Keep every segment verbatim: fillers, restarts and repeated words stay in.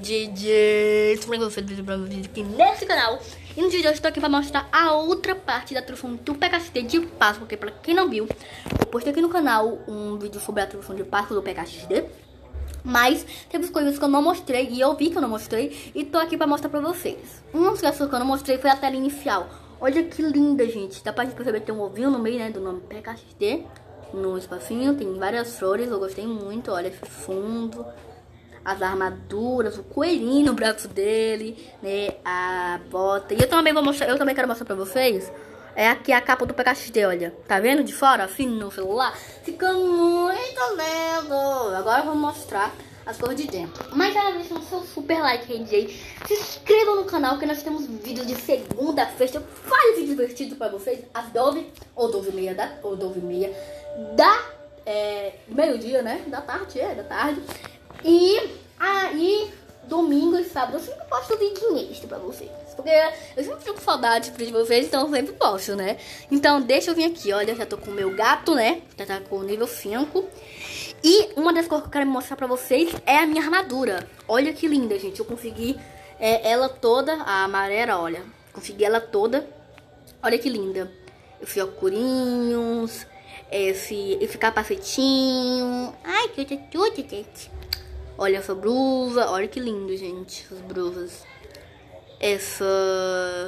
D J, como é que eu faço vídeo pra vocês aqui nesse canal? E no vídeo de hoje eu estou aqui pra mostrar a outra parte da tradução do P K X D de Páscoa. Porque pra quem não viu, eu postei aqui no canal um vídeo sobre a tradução de Páscoa do P K X D. Mas teve coisas que eu não mostrei e eu vi que eu não mostrei e tô aqui pra mostrar pra vocês. Uma das coisas que eu não mostrei foi a tela inicial. Olha que linda, gente. Dá pra perceber que tem um ovinho no meio, né, do nome P K X D. No espacinho tem várias flores, eu gostei muito. Olha esse fundo, as armaduras, o coelhinho no braço dele, né, a bota. E eu também vou mostrar, eu também quero mostrar pra vocês. É aqui a capa do P K X D, olha. Tá vendo de fora, assim, no celular? Fica muito lindo. Agora eu vou mostrar as cores de dentro. Mas já deixa o seu super like aí, D J. Se inscrevam no canal, que nós temos vídeos de segunda, sexta. Vários vídeos divertidos pra vocês. Às nove ou doze e meia da... Ou doze e meia da... É, meio-dia, né? Da tarde, é, da tarde. E aí, domingo e sábado, eu sempre posto vídeo extra pra vocês. Porque eu sempre fico com saudade de vocês, então eu sempre posto, né? Então, deixa eu vir aqui, olha, eu já tô com o meu gato, né? Já tá com o nível cinco. E uma das coisas que eu quero mostrar pra vocês é a minha armadura. Olha que linda, gente. Eu consegui é, ela toda, a amarela, olha. Consegui ela toda. Olha que linda. Esse óculos, esse, esse capacetinho. Ai, que tudo, gente. Olha essa blusa. Olha que lindo, gente. Essas blusas. Essa...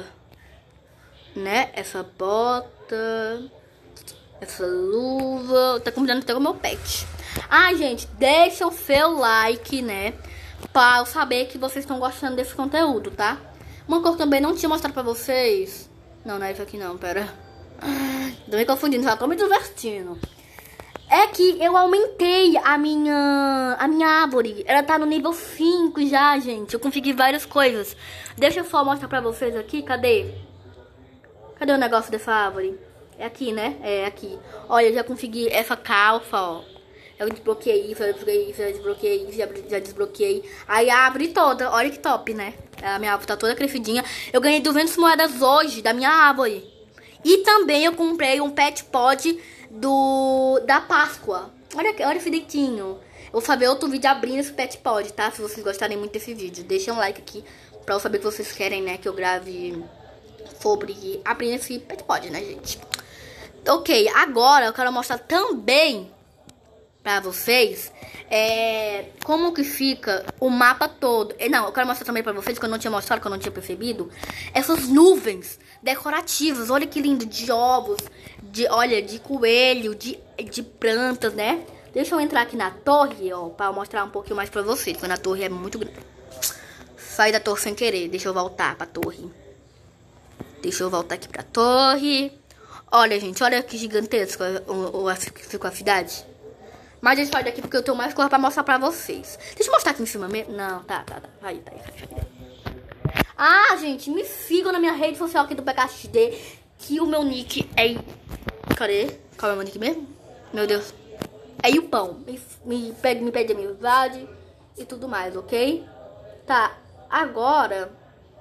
Né? Essa bota. Essa luva. Tá combinando até com o meu pet. Ai, gente, deixa o seu like, né? Pra eu saber que vocês estão gostando desse conteúdo, tá? Uma coisa que eu também não tinha mostrado pra vocês. Não, não é isso aqui não, pera. Tô me confundindo, já tô me divertindo. É que eu aumentei a minha a minha árvore. Ela tá no nível cinco já, gente. Eu consegui várias coisas. Deixa eu só mostrar pra vocês aqui. Cadê? Cadê o negócio dessa árvore? É aqui, né? É aqui. Olha, eu já consegui essa calça, ó. Eu desbloqueei isso, eu desbloqueei isso, eu desbloqueei isso, já desbloqueei. Aí a árvore toda, olha que top, né? A minha árvore tá toda crescidinha. Eu ganhei duzentas moedas hoje da minha árvore. E também eu comprei um pet pod do da Páscoa. Olha, olha esse dentinho. Eu vou fazer outro vídeo abrindo esse pet pod, tá? Se vocês gostarem muito desse vídeo. Deixa um like aqui pra eu saber que vocês querem, né? Que eu grave sobre abrindo esse pet pod, né, gente? Ok, agora eu quero mostrar também pra vocês é, como que fica o mapa todo. Não, eu quero mostrar também pra vocês, que eu não tinha mostrado, que eu não tinha percebido, essas nuvens decorativas. Olha que lindo, de ovos, de, olha, de coelho, de, de plantas, né? Deixa eu entrar aqui na torre, ó, pra mostrar um pouquinho mais pra vocês, porque na torre é muito grande. Sai da torre sem querer, deixa eu voltar pra torre. Deixa eu voltar aqui pra torre. Olha, gente, olha que gigantesca ficou a cidade. Mas deixa eu sair daqui porque eu tenho mais coisa pra mostrar pra vocês. Deixa eu mostrar aqui em cima mesmo. Não, tá, tá, tá. Aí, tá aí, tá aí. Ah, gente, me sigam na minha rede social aqui do P K X D. Que o meu nick é... Cadê? Qual é o meu nick mesmo? Meu Deus. É Yupão. Me, me, pede, me pede amizade e tudo mais, ok? Tá, agora...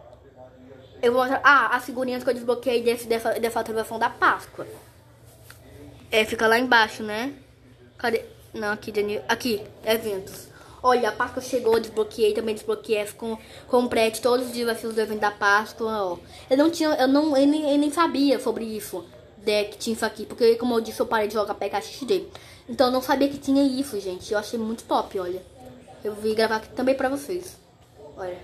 Eu vou mostrar... Ah, as figurinhas que eu desbloqueei desse, dessa, dessa atualização da Páscoa. É, fica lá embaixo, né? Cadê? Não, aqui, Daniel. Aqui, eventos. Olha, a Páscoa chegou, desbloqueei, também desbloqueei com, com prete todos os dias os eventos da Páscoa, ó. Eu não tinha, eu não, eu nem, eu nem sabia sobre isso, né, que tinha isso aqui, porque como eu disse, eu parei de jogar P K X D. Então eu não sabia que tinha isso, gente. Eu achei muito top, olha. Eu vim gravar aqui também pra vocês. Olha.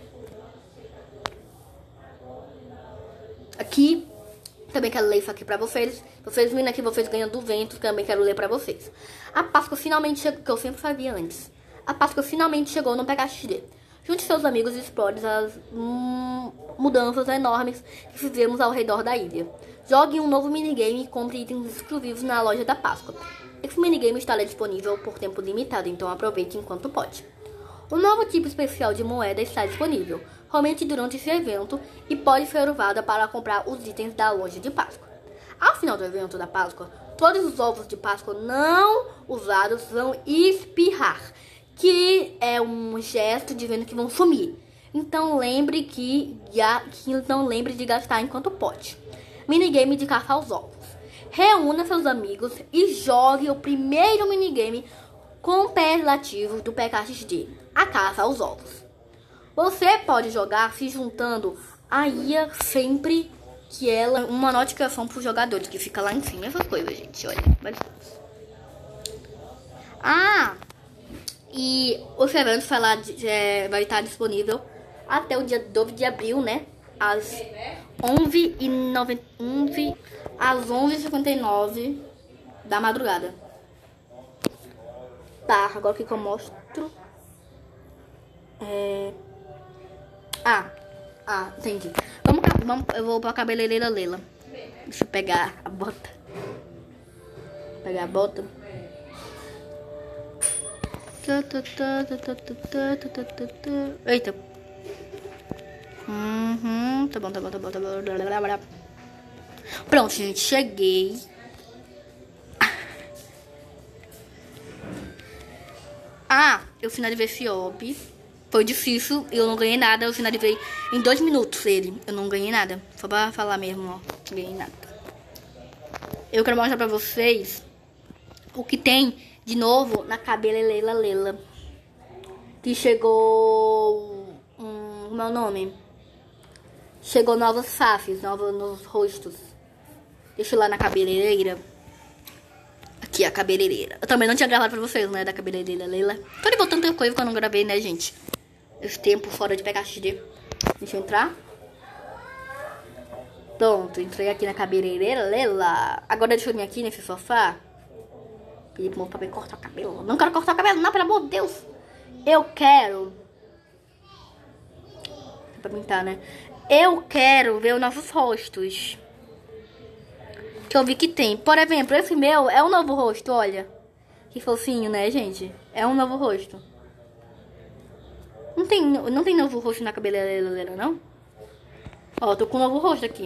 Aqui, também quero ler isso aqui pra vocês. Vocês vindo aqui, vocês ganham do vento, também quero ler pra vocês. A Páscoa finalmente chegou, que eu sempre sabia antes. A Páscoa finalmente chegou no P K X D. Junte seus amigos e explore as hum, mudanças enormes que fizemos ao redor da ilha. Jogue um novo minigame e compre itens exclusivos na loja da Páscoa. Esse minigame estará disponível por tempo limitado, então aproveite enquanto pode. Um novo tipo especial de moeda está disponível, somente durante esse evento, e pode ser usada para comprar os itens da loja de Páscoa. Ao final do evento da Páscoa, todos os ovos de Páscoa não usados vão espirrar, que é um gesto dizendo que vão sumir. Então lembre que, que então lembre de gastar enquanto pode. Minigame de caça aos ovos. Reúna seus amigos e jogue o primeiro minigame compilativo do P K X D, a caça aos ovos. Você pode jogar se juntando a I A sempre que ela... Uma notificação para os jogadores, que fica lá em cima. Essas coisas, gente, olha. Ah, e o servidor vai, lá, é, vai estar disponível até o dia doze de abril, né? Às onze e noventa, onze, às onze e cinquenta e nove da madrugada. Tá, agora o que, que eu mostro? É... Ah, ah, entendi. Vamos, vamos, eu vou pra cabeleireira Leila. Deixa eu pegar a bota. Pegar a bota. Eita. Uhum, tá bom, tá bom, tá bom, tá bom. Pronto, gente, cheguei. Ah, eu finalizei esse hobby. Foi difícil, eu não ganhei nada. Eu finalizei em dois minutos ele. Eu não ganhei nada. Só pra falar mesmo, ó. Não ganhei nada. Eu quero mostrar pra vocês o que tem de novo na cabeleireira Leila. Que chegou... Hum, como é o nome? Chegou novas faces, novos, novos rostos. Deixa eu ir lá na cabeleireira. Aqui a cabeleireira. Eu também não tinha gravado pra vocês, né? Da cabeleireira Leila. Tô de botando tanta coisa que eu não gravei, né, gente? Esse tempo fora de pegar X D. Deixa eu entrar. Pronto, entrei aqui na cabeleireira Leila. Agora deixa eu vir aqui nesse sofá. Pedir pro meu pai cortar o cabelo. Não quero cortar o cabelo, não, pelo amor de Deus. Eu quero. É pra pintar, né? Eu quero ver os nossos rostos. Que eu vi que tem. Por exemplo, esse meu é um novo rosto, olha. Que fofinho, né, gente? É um novo rosto. Não tem, não tem novo rosto na cabeleireira, não? Ó, tô com um novo rosto aqui.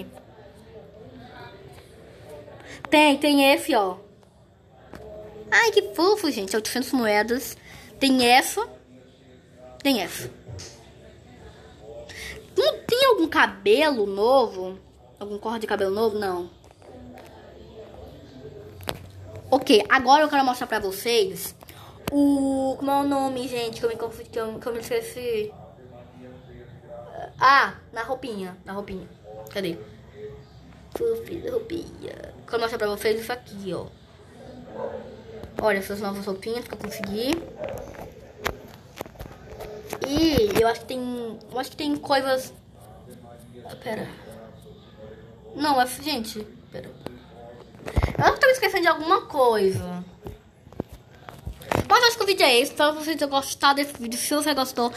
Tem, tem esse, ó. Ai, que fofo, gente. oitocentas moedas. Tem essa. Tem essa. Não tem algum cabelo novo? Algum corte de cabelo novo? Não. Ok, agora eu quero mostrar pra vocês o... Como é o nome, gente? Que eu me confundi, que eu, que eu me esqueci. Ah, na roupinha. Na roupinha. Cadê? Puff, roupinha. Quero mostrar pra vocês isso aqui, ó. Olha essas novas roupinhas que eu consegui. E eu acho que tem... Eu acho que tem coisas... Pera. Não, é... Gente, pera. Eu tô me esquecendo de alguma coisa. Mas acho que o vídeo é esse. Espero que vocês tenham gostado desse vídeo. Se você gostou,